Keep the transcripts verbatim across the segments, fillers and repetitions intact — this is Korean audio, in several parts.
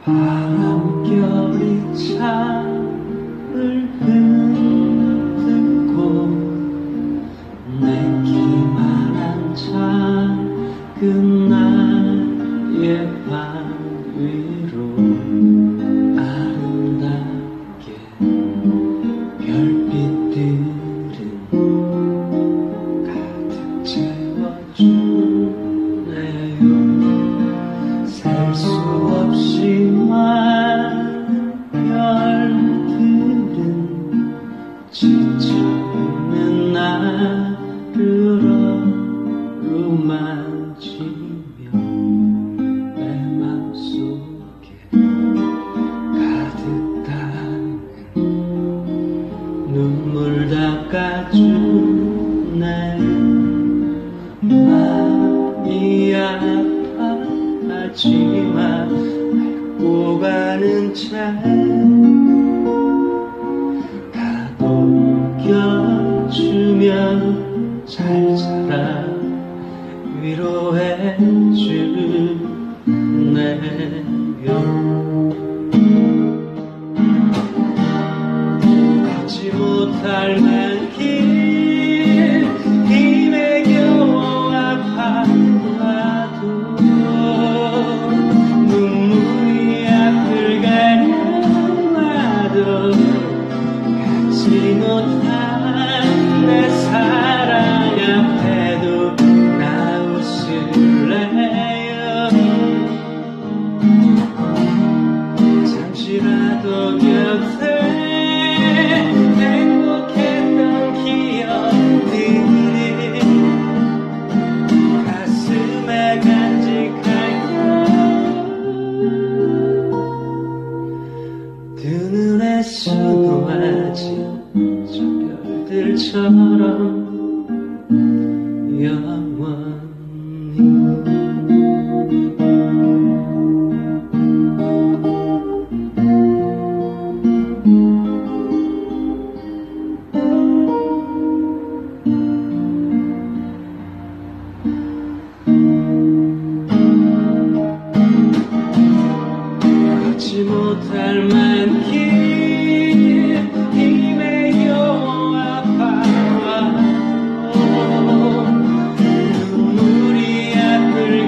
바람결이 창을 흔들고 내기만 한 작은 나의 방 위로 아름답게 별빛들은 가득 채워주네요. 셀 수 없이 많은 별들은 지쳐있는 나를 어루만지며 내 맘속에 가득 닿는 눈물 닦아주네. 마음이 아파하지만 앓고 가는 채 다독여주면 잘 자라 위로해주네요. 걷지 못할 만길 힘에 겨워 아파도 눈물이 앞을 가려와도 갖지 못한 내 사랑 앞에도 나 웃을래요. 잠시라도 곁에 행복했던 기억들이 가슴에 간직할까. 두 눈에 수놓아진 저 별들처럼 영원히. 걷지 못할 만길 힘에 겨워 아파와도 눈물이 앞을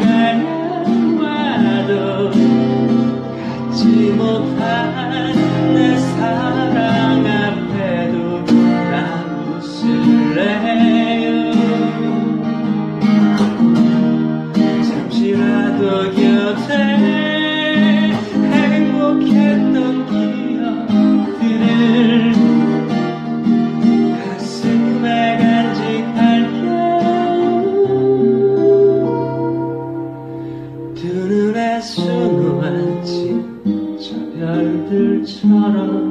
가려와도 갖지 못한 내 사랑 앞에도 나 웃을래요. 잠시라도 곁에 행복했던 기억들을 가슴에 간직할게요. 두 눈에 수놓아진 저 별들처럼